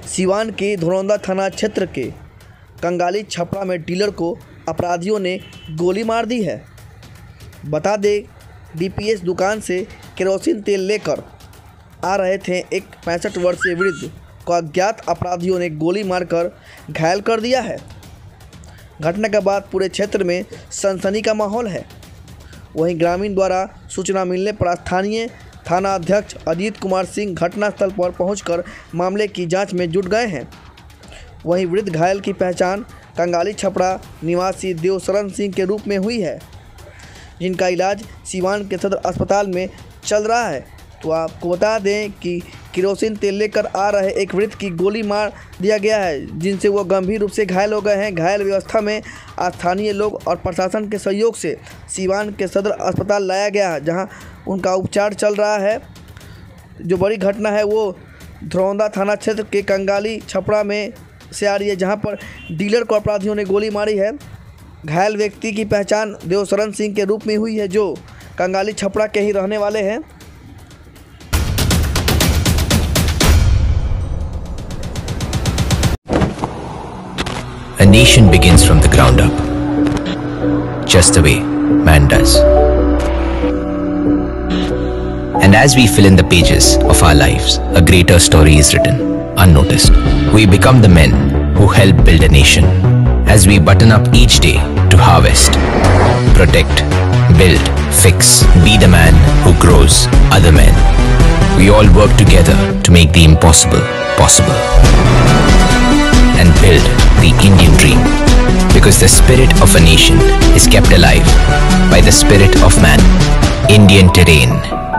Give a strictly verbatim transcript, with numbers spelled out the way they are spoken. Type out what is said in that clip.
सीवान के धरौंदा थाना क्षेत्र के कंगाली छपरा में डीलर को अपराधियों ने गोली मार दी है। बता दें, डीपीएस दुकान से केरोसिन तेल लेकर आ रहे थे एक पैंसठ वर्षीय वृद्ध को अज्ञात अपराधियों ने गोली मारकर घायल कर दिया है। घटना के बाद पूरे क्षेत्र में सनसनी का माहौल है। वहीं ग्रामीण द्वारा सूचना मिलने पर स्थानीय थाना अध्यक्ष अजीत कुमार सिंह घटनास्थल पर पहुंचकर मामले की जांच में जुट गए हैं। वहीं वृद्ध घायल की पहचान कंगाली छपरा निवासी देवशरण सिंह के रूप में हुई है, जिनका इलाज सीवान के सदर अस्पताल में चल रहा है। तो आपको बता दें कि केरोसिन तेल लेकर आ रहे एक वृद्ध की गोली मार दिया गया है, जिनसे वो गंभीर रूप से घायल हो गए हैं। घायल अवस्था में स्थानीय लोग और प्रशासन के सहयोग से सीवान के सदर अस्पताल लाया गया है, जहां उनका उपचार चल रहा है। जो बड़ी घटना है वो धरौंदा थाना क्षेत्र के कंगाली छपरा में से आ रही है, जहां पर डीलर को अपराधियों ने गोली मारी है। घायल व्यक्ति की पहचान देवशरण सिंह के रूप में हुई है, जो कंगाली छपरा के ही रहने वाले हैं। A nation begins from the ground up, just the way man does. And as we fill in the pages of our lives, a greater story is written, unnoticed. We become the men who help build a nation. As we button up each day to harvest, protect, build, fix, be the man who grows other men. We all work together to make the impossible possible and build the Indian dream, because the spirit of a nation is kept alive by the spirit of man. Indian Terrain.